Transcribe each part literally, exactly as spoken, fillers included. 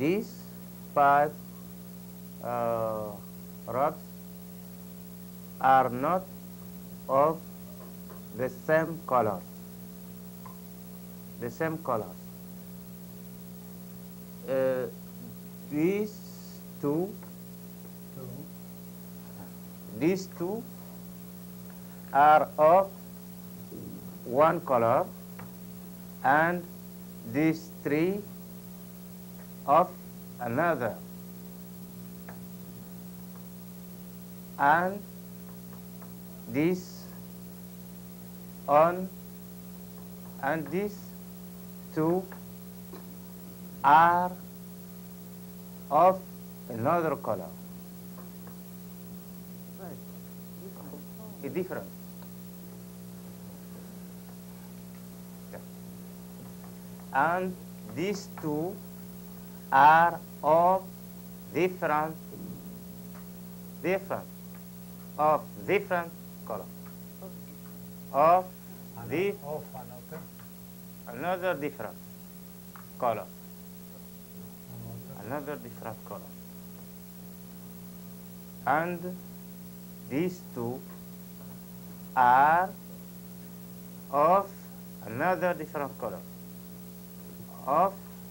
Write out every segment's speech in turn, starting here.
these five uh, rods are not of the same colors. The same colors. Uh, these two, two, these two are of one color, and these three of another, and this on and these two are of another color. Right. A different. Yeah. And these two are of different, different, of different color. Of the of another, another different color. another, Another different color. And these two are of another different color. Of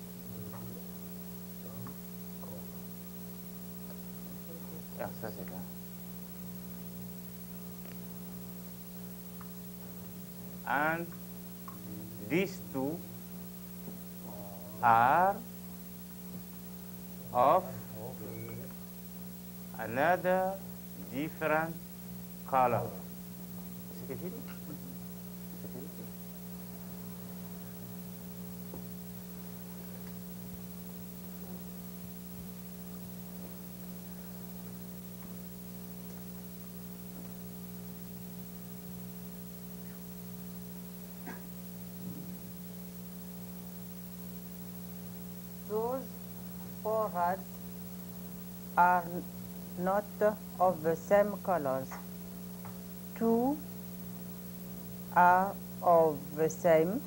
yeah, ça c'est bien. And these two are of another different color. C'est ce que j'ai dit? C'est ce que j'ai dit. Those four rods are n- not of the same colors. Two are of the same.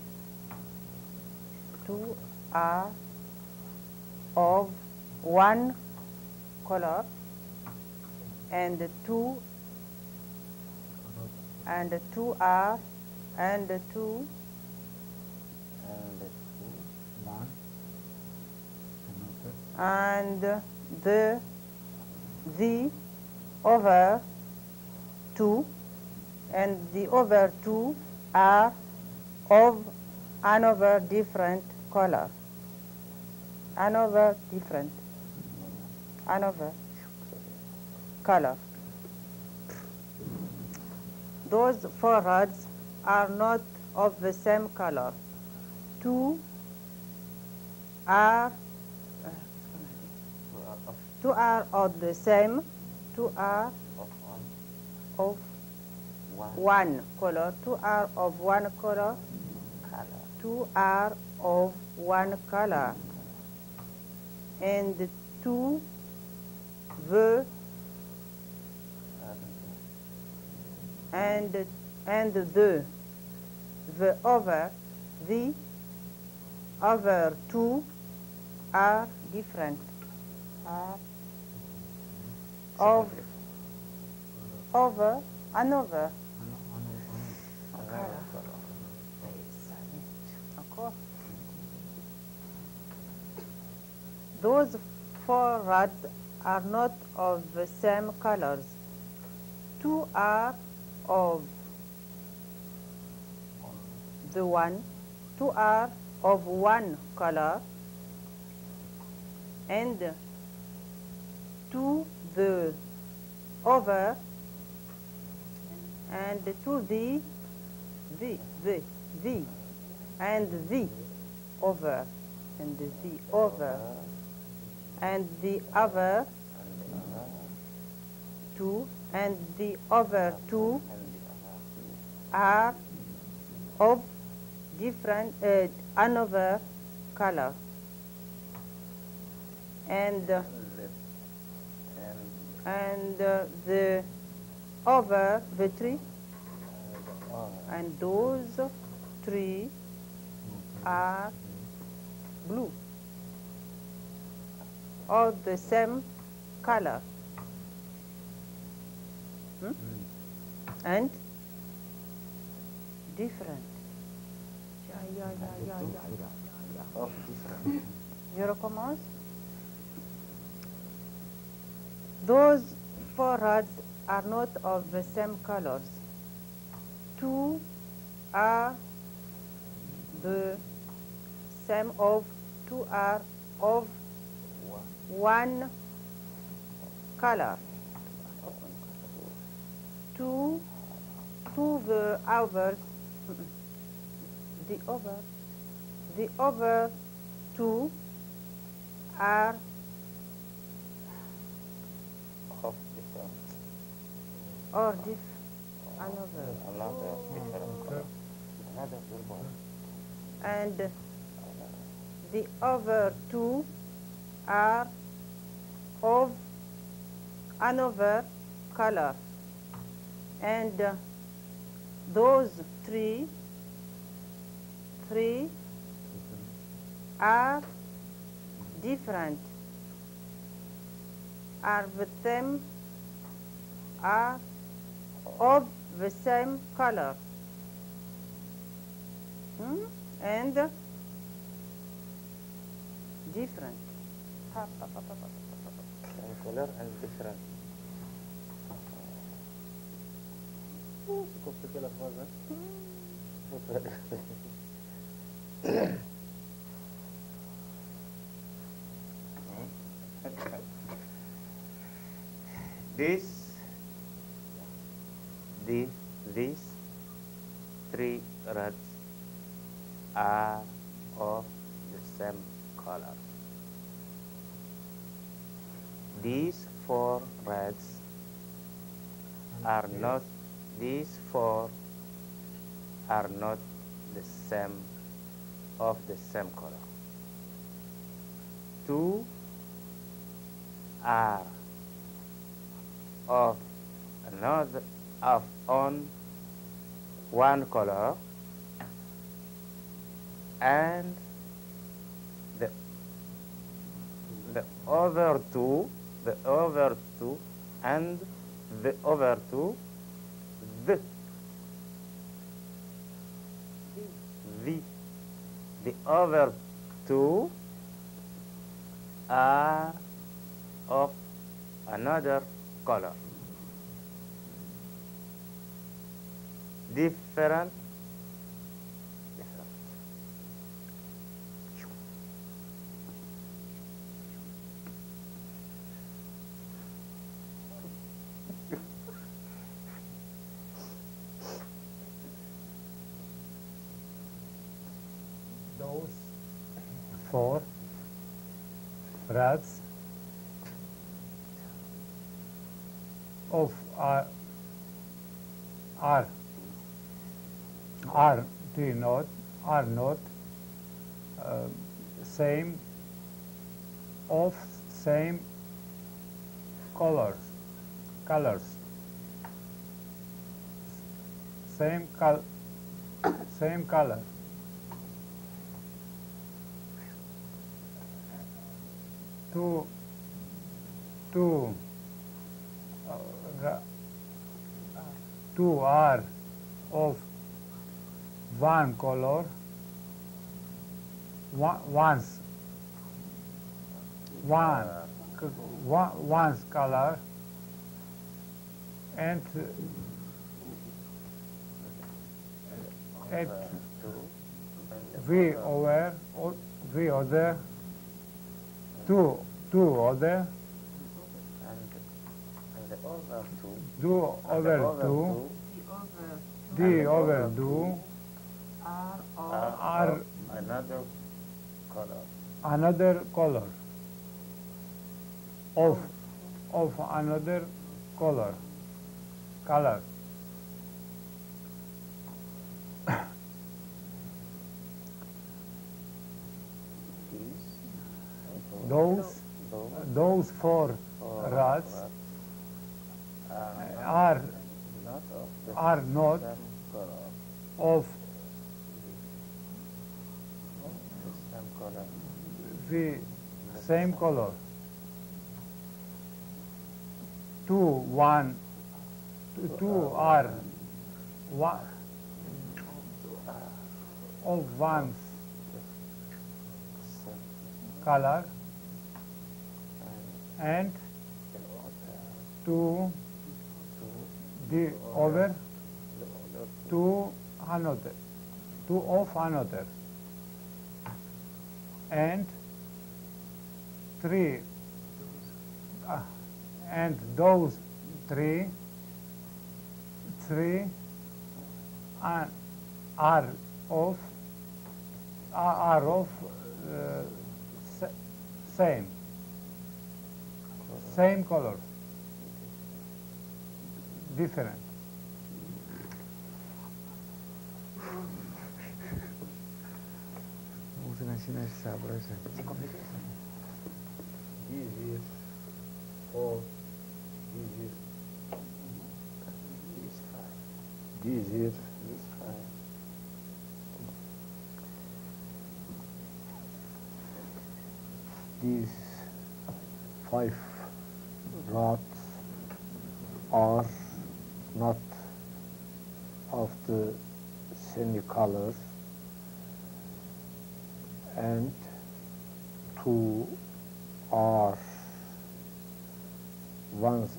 Two are of one color, and two and two are and two And the two one, another, and the the over two and the over two are of another different color. Another different. Another color. Those four rods are not of the same color. Two are uh, of, two are of the same. Two are of one, of one one color. Two are of one color. color. Two are of one color. And two the and and the the other the other two are different. Are of over another Another color. Encore. Those four rods are not of the same colors. Two are of the one, two are of one color, and to the over and to the the the the and the over and the over and the other two and the other two are of different uh, another color, and uh, and uh, the over the tree and those three are blue. of the same color. Hmm? And different. Yeah, yeah, yeah, yeah, yeah, yeah, yeah, yeah. Of different. Je recommence. Those four rods are not of the same colors. Two are the same of, two are of One. one color. Two, two the others, the other, the other two are Of different. or diff another, Another different color. Another purple. and the other two are of another color, and uh, those three three are different, are the same, are of the same color. Hmm? And different. Ha, pa, pa, pa, pa, pa, pa, pa. Same color and different. Oh, c'est compliqué la phrase, hein? This, the, these three rods are of the same color. These four rods are not, these four are not the same, of the same color. Two are of another, of on one color, and the the other two, the other two, and the other two, the the the other two are of another color. Different, different. Those four rods of are are are do not are not uh, same of same colors colors same col same color. Two two uh, ra- two are of one color, one, once, one, c- one, one's color, and uh, at we over, o- we other, two, two other, And, and the other two, do and the other other two, The other the other two are of are, are of another color. another color of of another color color. These, Those those those four four rods rods are are not of the are not same color. of The same color. the same color. two, one, two, two are one of one's color, and two the over two another, two of another, and three, uh, and those three, three are, are of are are of uh, sa- same same color, different. Usen así na sabrosa. This is four. This is this five. This is this five. These five rods are not of the same color, and two are one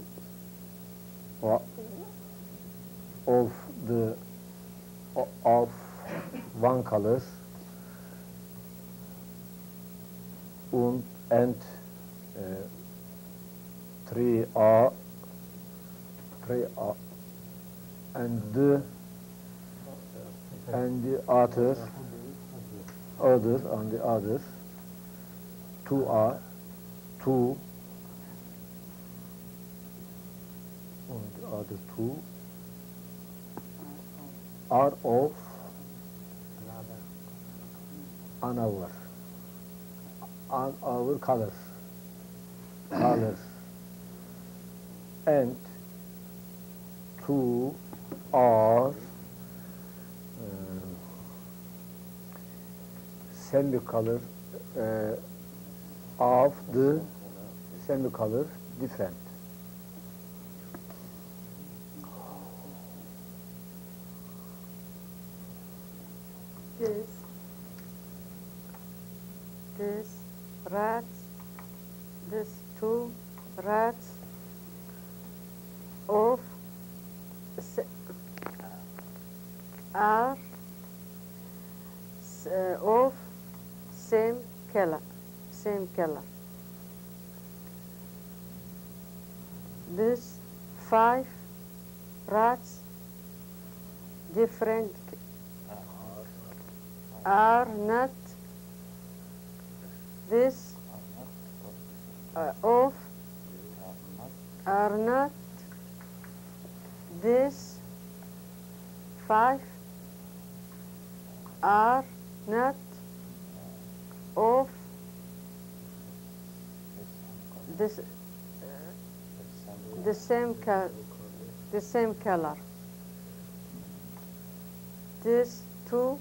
of the of one color, and, and uh, three are three are and the and the other other and the other two are two and the other two are of another on our colors colors and two are um, semi-color uh, of the semi-color different. This, this rats, this two rats of s- are s- uh, of same color, same color. This five rats different c- are not this uh, of are not this five are not of this uh, the same color the same color. These two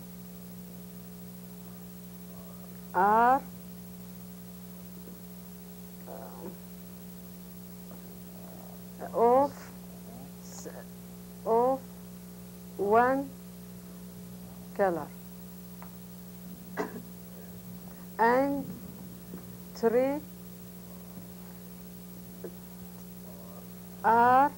are uh, of s- of one color, and three are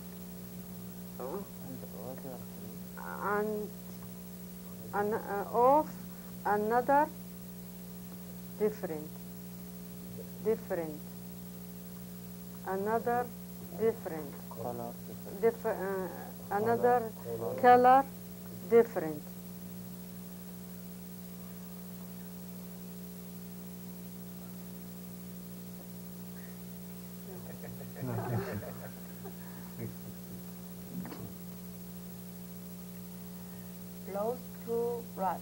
and an, uh, of another different different another different Color Dif- uh, another color different. Those two rats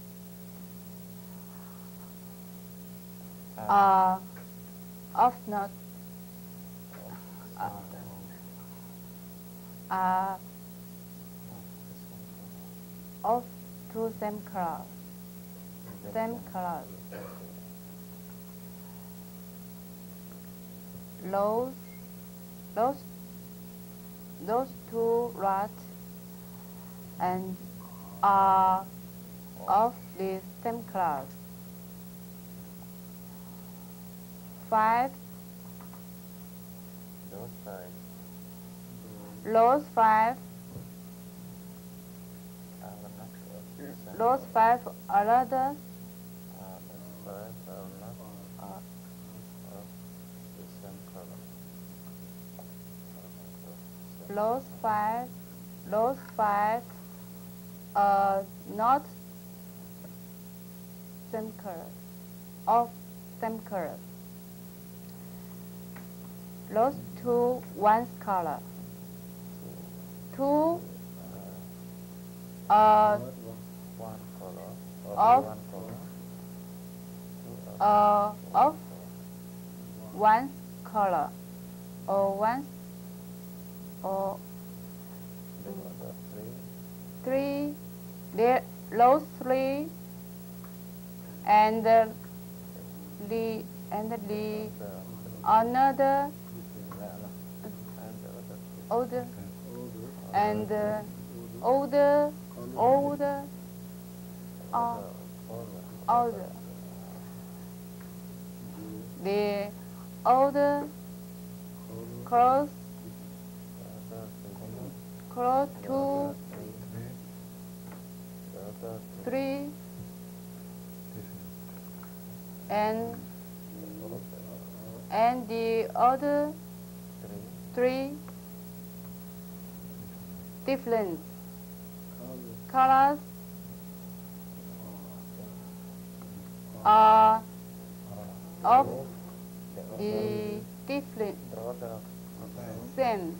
are of not uh, are of two same color, same color. Those those those two rods and are of the same color. Five. Those five Those five. are not of the same Those color. five others Uh, those five are not are of the same color. those five. Those five are not same color. Of same color. Those two one's color. Two uh, One color of Of- one color. Two of uh, of one's color or one's or the other three. three, there, those three, and the, the and the The, another and the other three. older and the older older uh, The older the older close close to three and and the other three different colors are of the different The other same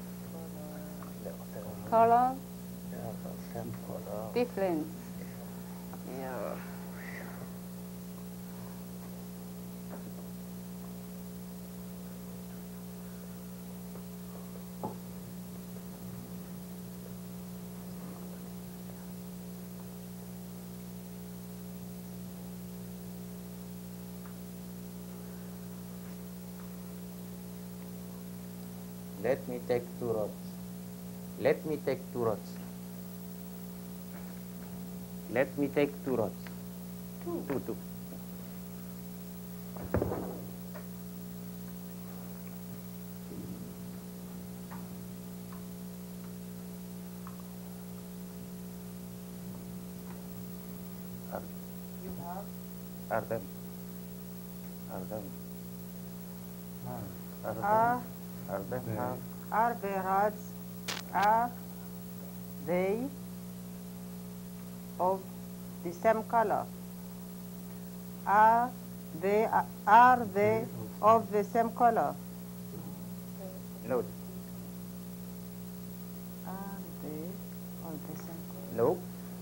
color same color. difference. Yeah. Let me take two rods. Let me take two rods. Let me take two rods. Two. Two, two. Are, You have are them? Are them? Are them? are Are them? They- Have? are the rods are they of the same color? Are they are they of the same color? No. Are they of the same color? No.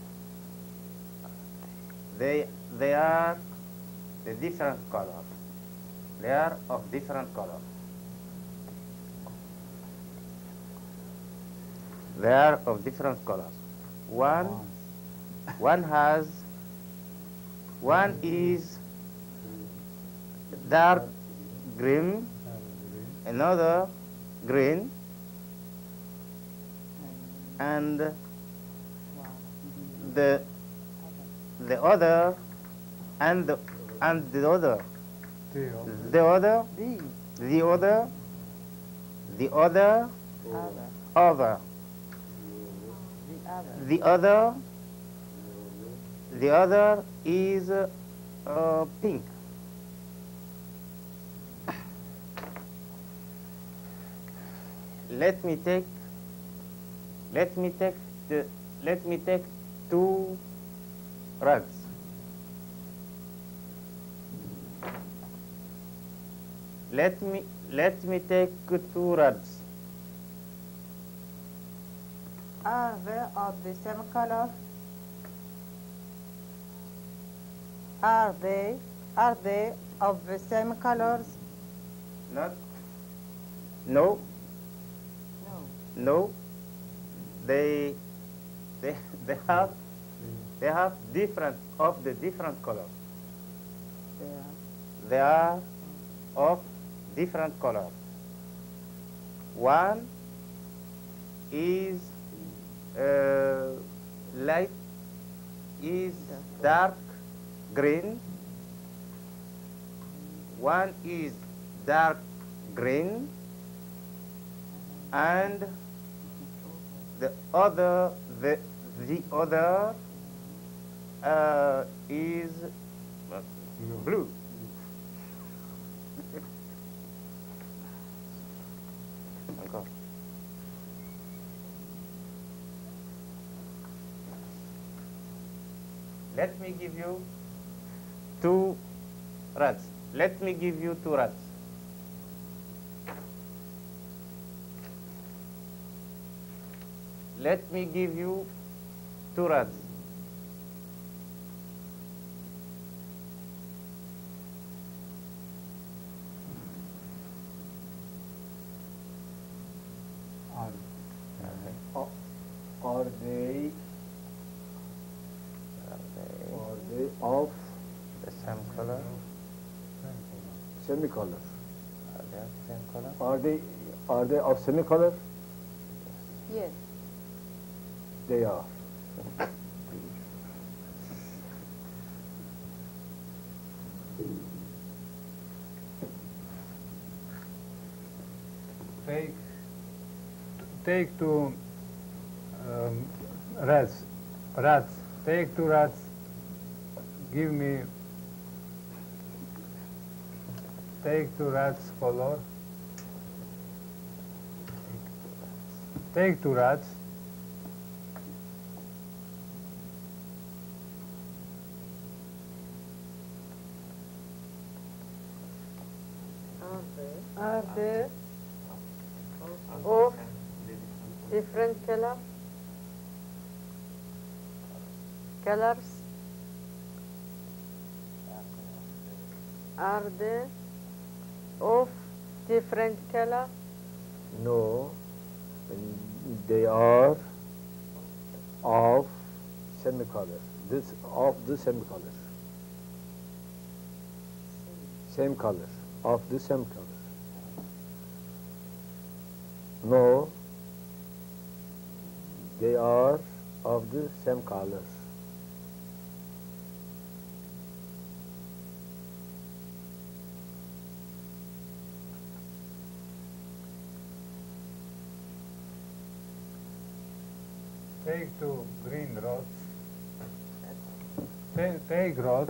They they are the different color. They are of different color. They are of different colors. One one has one is dark green, another green, and the the other and the and the other Three of the other The the other the other other other the other the other the other is uh, pink. Let me take let me take the let me take two rugs. Let me let me take two rugs. Are they of the same color? Are they are they of the same colors? Not no No. no they they they have they have different of the different colors. They are They are of different colors. One is uh, light is dark green, one is dark green, and the other the the other uh, is blue. Encore. Let me give you two rats. Let me give you two rats. Let me give you two rats. Are, Are they Are they are they of the same color? semicolor? Are they of the same color? Are they are they of semicolor? Yes. They are. take take two um, rats. Rats. Take two rats. Give me. Take two rats color. Take two rats. Are they of different color? Colors? Are they of different color? No, they are of semicolor. This of the semicolor. Same color. Of the same color. No, they are of the same color. Take two green rods. Take, take rods.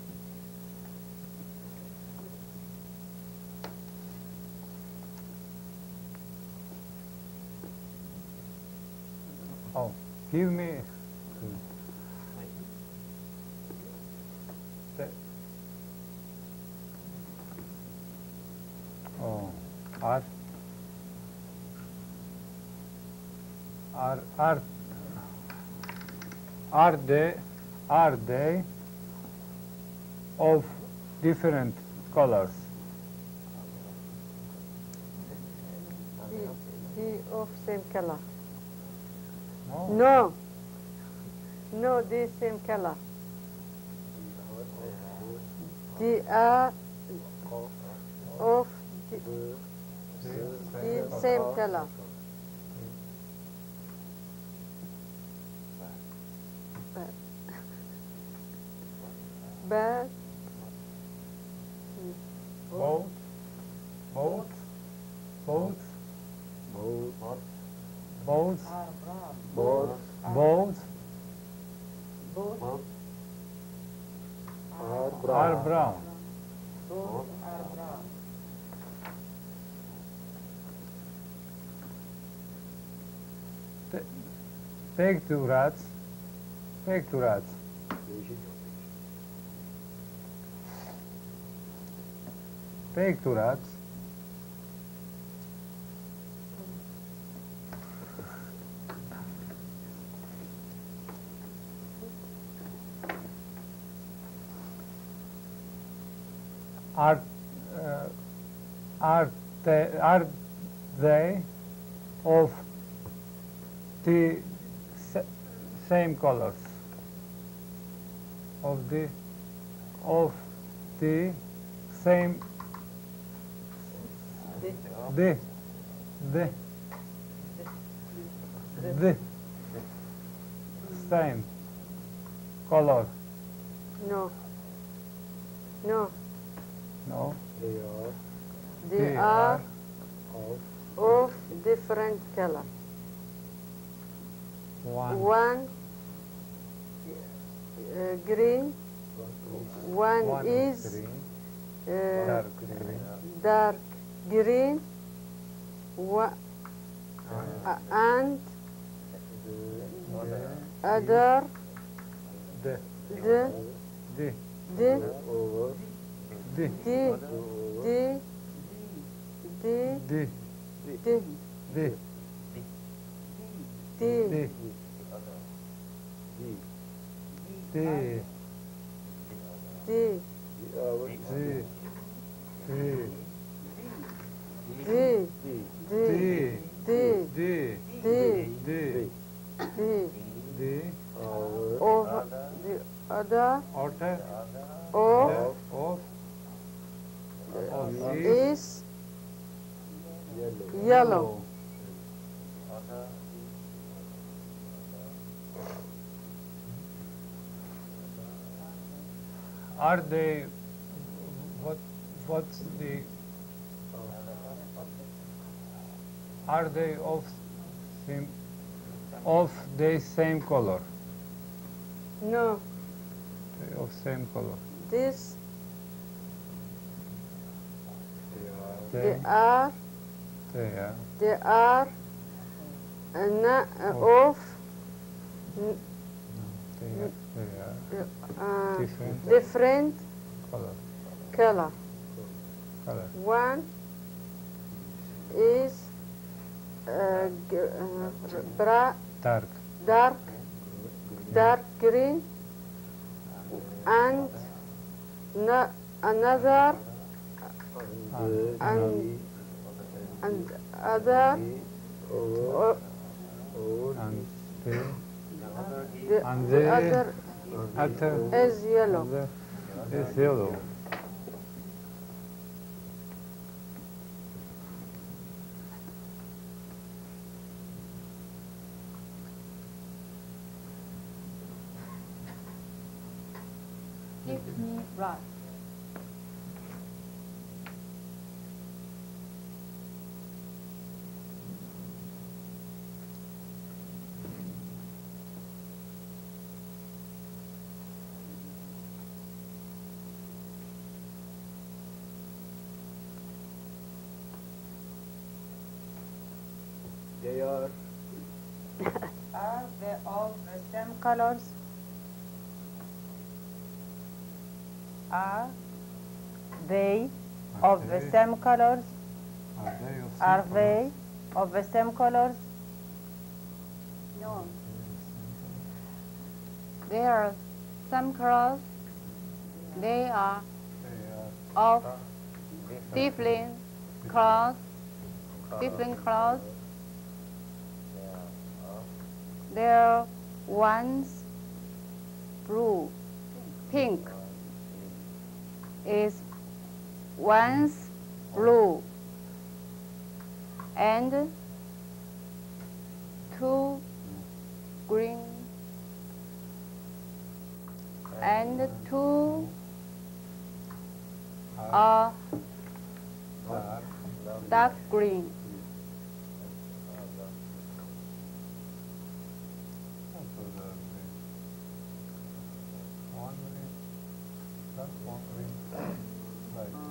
Oh, give me. Ta- Oh, are are are are they are they of different colors? The, the of same color. No. No. No, the same color. The are of the, the same color. But Both, both, both, Both, both, both both are brown. are brown. Ta- Take two rats. Take two rats. Take two rats. Are uh, are they are they of the sa- same colors? Of the of the same the the the same color? No. No. No. They are They are of of different color. one. One uh, green, one, One is green, uh, dark green, dark green, wa- uh, and other the the the the over the the the the the the the the the the the the the over the the the the the the the the the the over of the other order of of of is is yellow. yellow. Are they what what's the are they of same of the same color? No, They of same color. this They they are they are they are uh, na- uh, of n- they are they are uh, different different color color. color. One is uh, g- uh, bra- Dark dark dark green, and no, another The and and other over o- over and the the, And the the- other other is yellow. other is yellow. Give me right. they are Are they of the same colors? Are they of the they- same colors? Are they of same Are color? they of the same colors? No. They are some colors. They are They are of different colors. Different colors. There one's blue, pink is one's blue, and two green and two are dark. dark green. One green, dark one green, light.